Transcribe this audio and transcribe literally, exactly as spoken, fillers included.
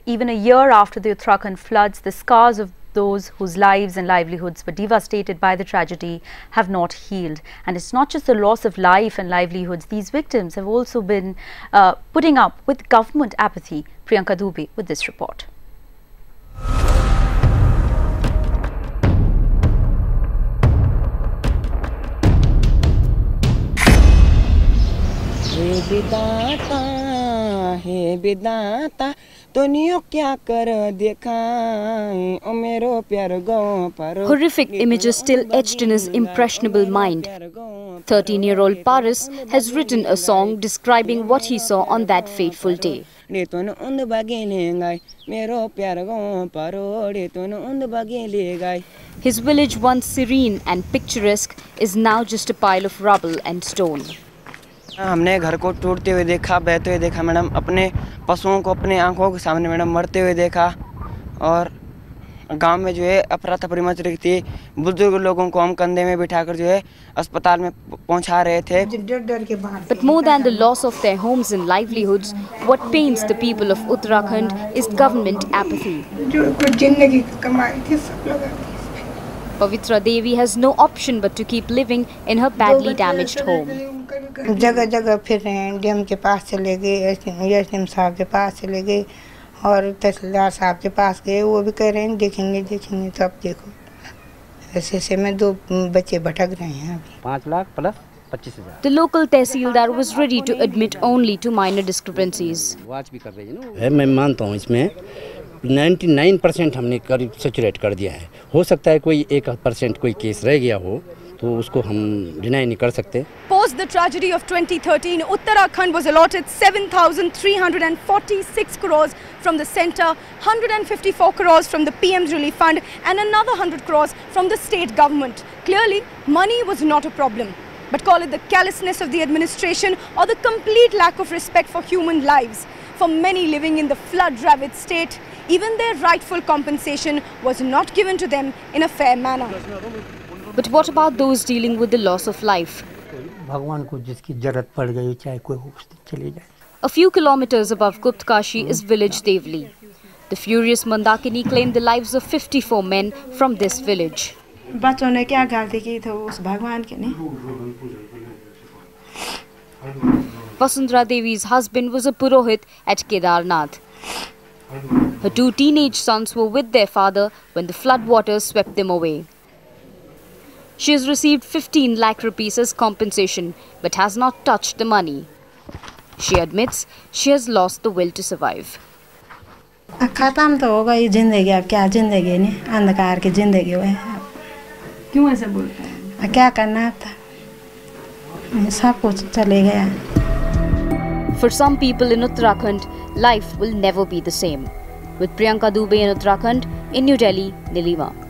Even a year after the Uttarakhand floods, the scars of those whose lives and livelihoods were devastated by the tragedy have not healed. And it's not just the loss of life and livelihoods. These victims have also been uh, putting up with government apathy. Priyanka Dubey with this report. हे विधाता, हे विधाता, दुनिया क्या कर दिखाएं, ओ मेरो प्यार गाँव पर. Horrific images still etched in his impressionable mind. thirteen-year-old Paris has written a song describing what he saw on that fateful day. His village, once serene and picturesque, is now just a pile of rubble and stone. हमने घर को टूटते हुए देखा, बहते हुए देखा madam, अपने पशुओं को अपने आंखों के सामने मैडम मरते हुए देखा, और गांव में जो है अफरा तफरी मच रही थी. बुजुर्ग लोगों को हम कंधे में बिठाकर जो है अस्पताल में पहुंचा रहे थे. But more than the loss of their homes and livelihoods, what pains the people of Uttarakhand is government apathy. Pavitra Devi has no option but to keep living in her badly damaged home. जगह जगह फिर रहे हैं, DM के पास चले गए, SDM साहब के पास चले गए और तहसीलदार साहब के पास गए. वो भी कह रहे हैं देखेंगे देखेंगे. तो अब देखो ऐसे ऐसे में दो बच्चे भटक रहे हैं अभी. पाँच लाख प्लस पच्चीस हजार. The local tehsildar was ready to admit only to minor discrepancies. Watch भी कर रही है ना. मैं मानता हूँ इसमें निन्यानवे परसेंट हमने करीब सैचुरेट कर दिया है. हो सकता है कोई एक परसेंट कोई केस रह गया हो, तो उसको हम डिनाई नहीं कर सकते. Post the tragedy of twenty thirteen, Uttarakhand was allotted seven thousand three hundred forty-six crores from the centre, one hundred fifty-four crores from the P M's Relief Fund and another one hundred crores from the state government. Clearly, money was not a problem. But call it the callousness of the administration or the complete lack of respect for human lives. For many living in the flood-ravaged state, even their rightful compensation was not given to them in a fair manner. But what about those dealing with the loss of life? A few kilometers above Guptkashi is village Devli. The furious Mandakini claimed the lives of fifty-four men from this village. Vasundhara Devi's husband was a Purohit at Kedarnath. Her two teenage sons were with their father when the flood waters swept them away. She has received fifteen lakh rupees as compensation but has not touched the money. She admits she has lost the will to survive. खत्म तो हो गई जिंदगी. अब क्या जिंदगी नहीं, अंधकार की जिंदगी है. क्यों ऐसे बोलते हैं? क्या करना था, सब कुछ चले गया. For some people in Uttarakhand, life will never be the same. With Priyanka Dubey in Uttarakhand, in New Delhi, Nilima.